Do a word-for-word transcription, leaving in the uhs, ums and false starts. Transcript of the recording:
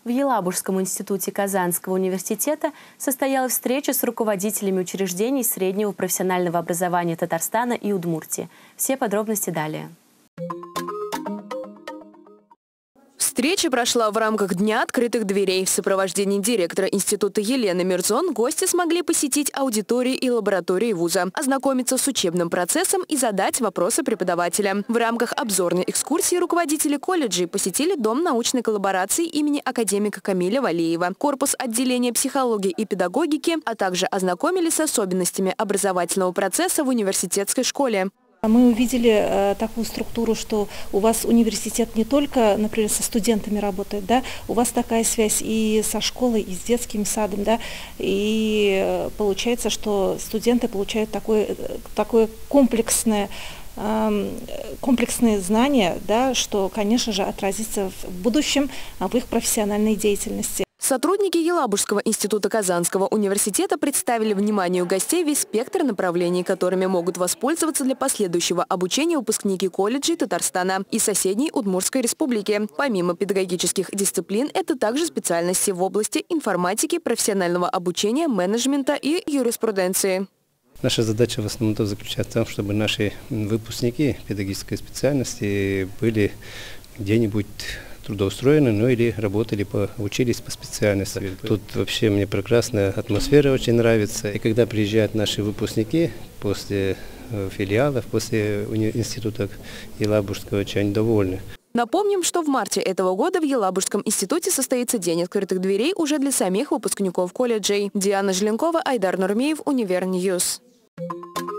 В Елабужском институте Казанского университета состоялась встреча с руководителями учреждений среднего профессионального образования Татарстана и Удмуртии. Все подробности далее. Встреча прошла в рамках Дня открытых дверей. В сопровождении директора института Елены Мирзон гости смогли посетить аудитории и лаборатории вуза, ознакомиться с учебным процессом и задать вопросы преподавателям. В рамках обзорной экскурсии руководители колледжей посетили Дом научной коллаборации имени академика Камиля Валеева, корпус отделения психологии и педагогики, а также ознакомились с особенностями образовательного процесса в университетской школе. Мы увидели э, такую структуру, что у вас университет не только, например, со студентами работает, да, у вас такая связь и со школой, и с детским садом, да, и э, получается, что студенты получают такое, такое комплексное, э, комплексные знания, да, что, конечно же, отразится в будущем в их профессиональной деятельности. Сотрудники Елабужского института Казанского университета представили вниманию гостей весь спектр направлений, которыми могут воспользоваться для последующего обучения выпускники колледжей Татарстана и соседней Удмуртской республики. Помимо педагогических дисциплин, это также специальности в области информатики, профессионального обучения, менеджмента и юриспруденции. Наша задача в основном заключается в том, чтобы наши выпускники педагогической специальности были где-нибудь трудоустроены, ну или работали, по, учились по специальности. Тут вообще мне прекрасная атмосфера очень нравится. И когда приезжают наши выпускники после филиалов, после института Елабужского, очень довольны. Напомним, что в марте этого года в Елабужском институте состоится День открытых дверей уже для самих выпускников колледжей. Диана Желенкова, Айдар Нурмиев, Универньюз.